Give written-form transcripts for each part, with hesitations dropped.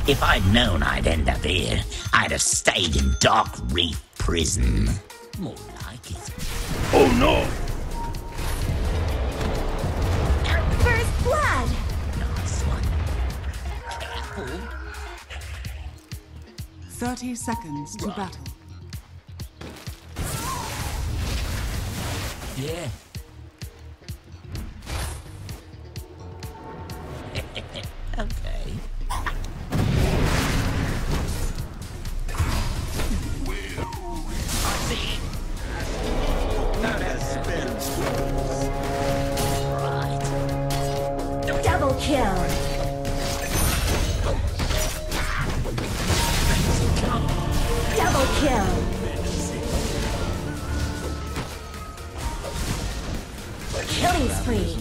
If I'd known I'd end up here, I'd have stayed in Dark Reef Prison. More like it. Oh no! First blood! Nice one. Careful. 30 seconds to battle. Yeah. Okay. I see it. That has been right. Double kill! Double kill! Killing spree!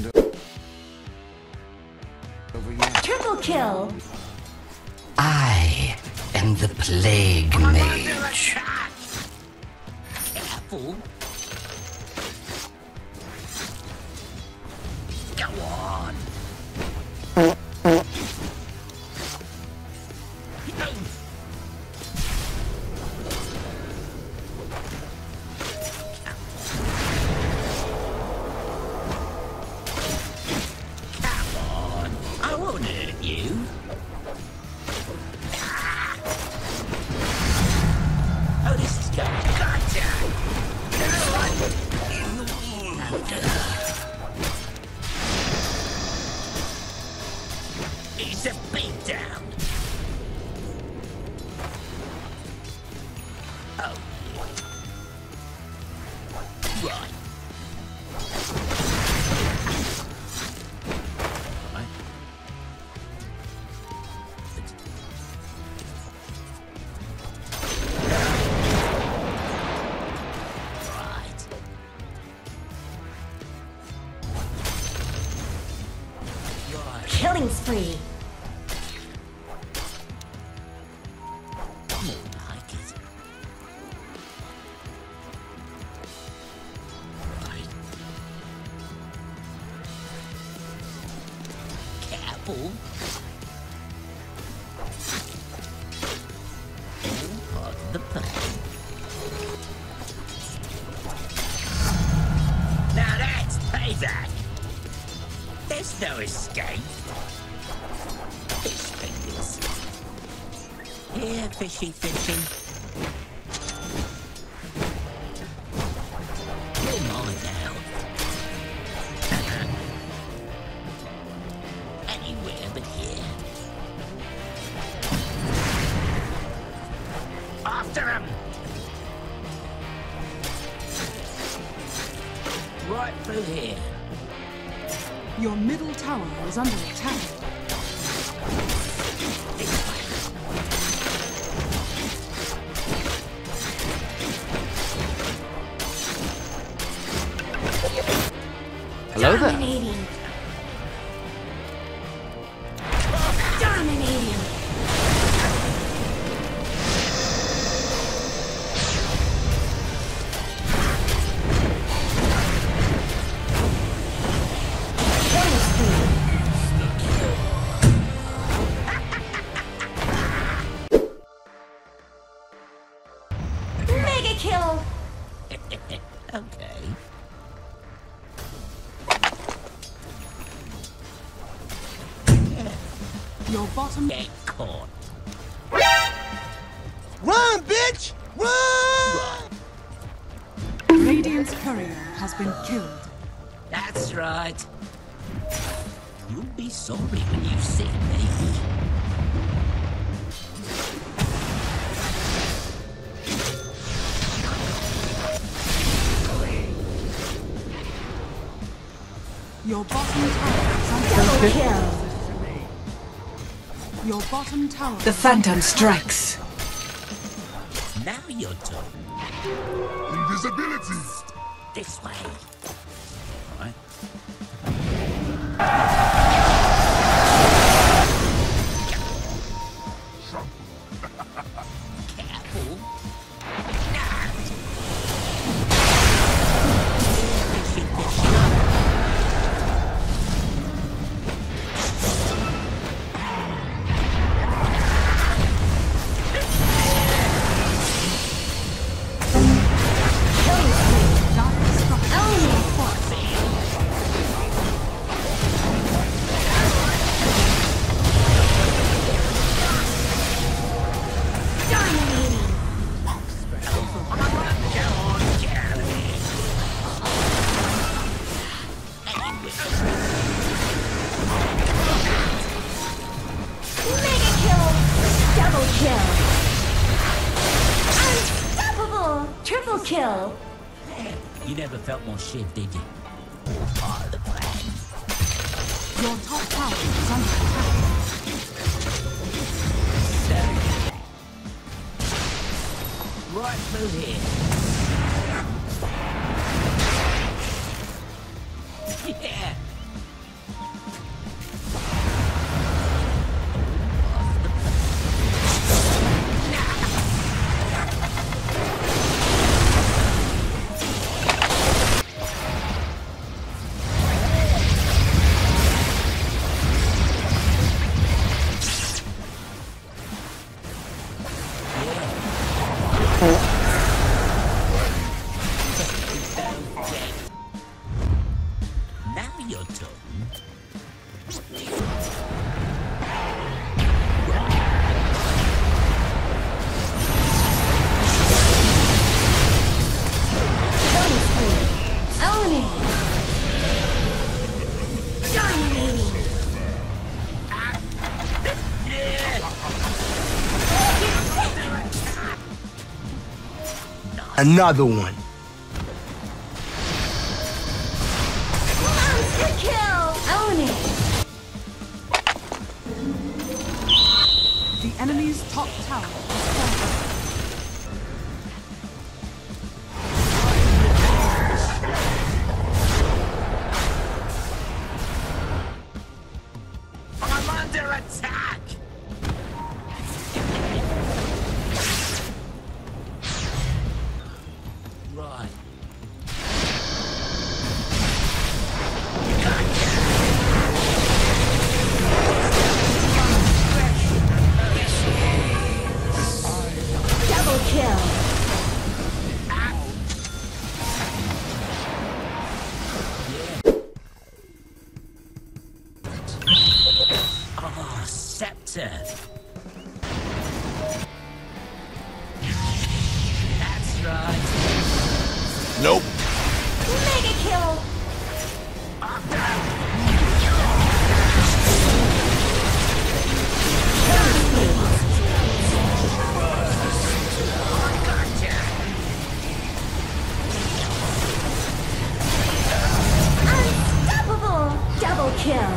Triple kill! I am the Plague Mage. Careful. Go on. Come on. I won't hurt you. Oh, this is good. Gotcha! It's a beatdown. Oh. Right. Killing spree! More like it. Right. Careful. All part of the plan. Now that's payback. There's no escape. Fish fingers. Here, fishy fishing. You're mine now. Anywhere but here. After him! Right through here. Your middle tower is under attack. Hello there. Dominating! Dominating! Killing spree! Mega kill! Okay. Your bottom... Get caught. Run, bitch! Run! Radiant's courier has been killed. That's right. You'll be sorry when you see me. Your bottom tower is under Double attack. kill! Your bottom tower... The Phantom strikes. Now you're talking. Invisibility! This way. Right. Careful. Double kill. Unstoppable. Triple kill. You never felt more shit, did you? Part of the plan. Your top tower is under attack. Right through here. Yeah. Now your turn. Owning. Dominating. Another one. Monster kill. Owning. The enemy's top tower is falling. I'm under attack! Right. Double kill. Oh, scepter. That's right. Nope. Mega kill. Unstoppable. Double kill.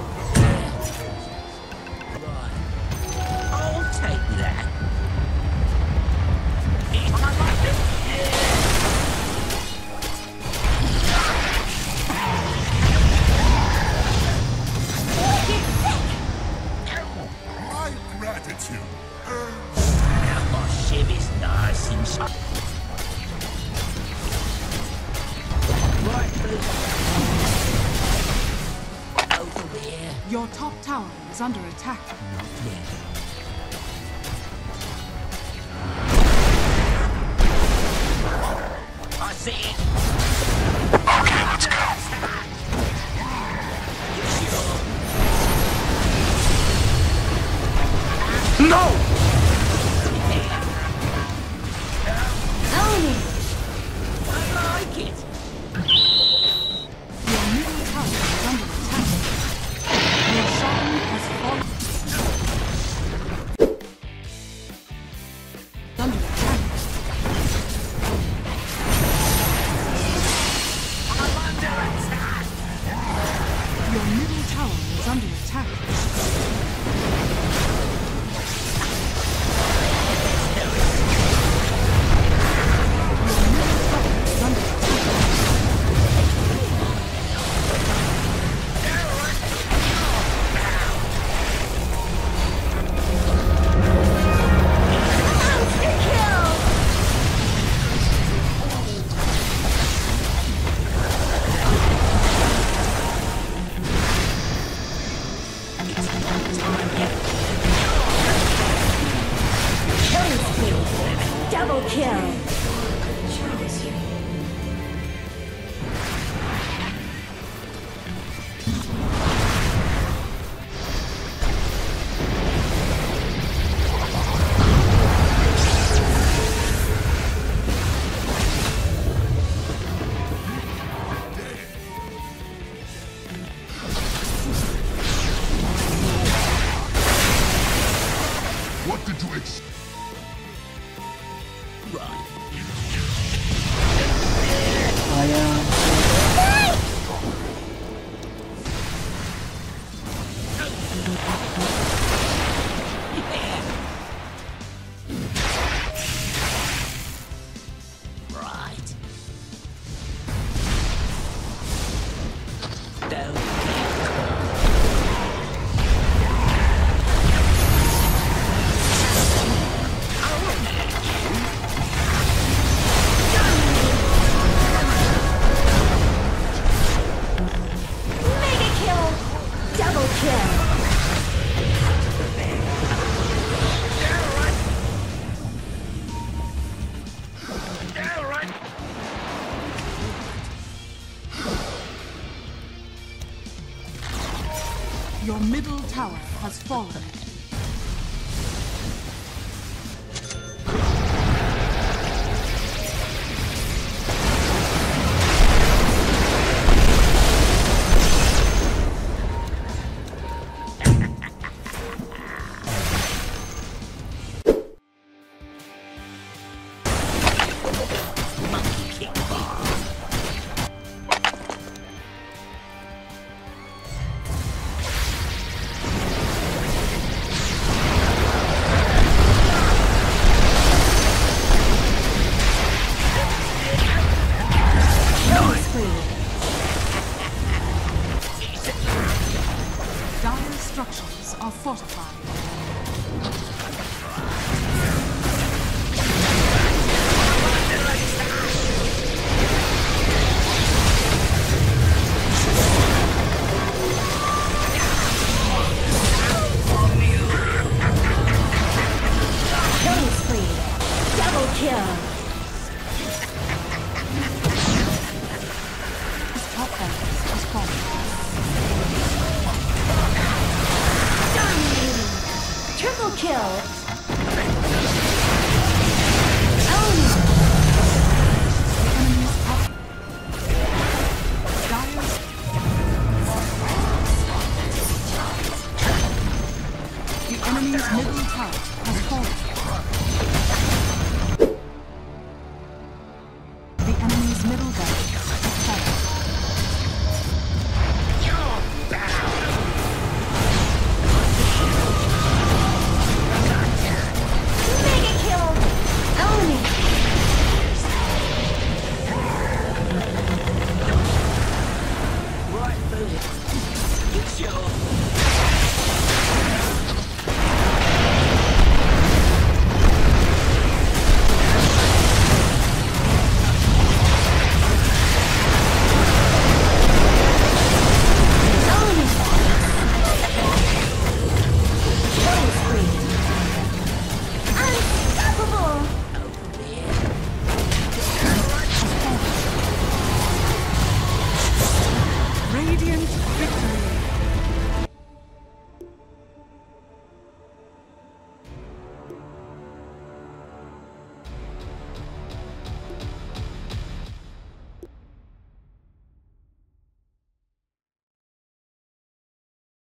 Right. I'll take that. Wicked sick. My gratitude. My ship is nice and shut. Right, over there. Your top tower is under attack. Not yet. I see it. Okay, let's go. No! Owning. I like it. Your middle tower is under attack. Your song has fallen. Under attack. I'm under attack. Your middle tower is under attack. Monster kill. Killing spree. Double kill. What did you expect? Right. Mega kill! Double kill! Your middle tower has fallen. Monkey kick bar. Killing spree! Dire structures are fortified. Killing spree! Double kill! His top barracks has fallen. Dominating! Triple kill!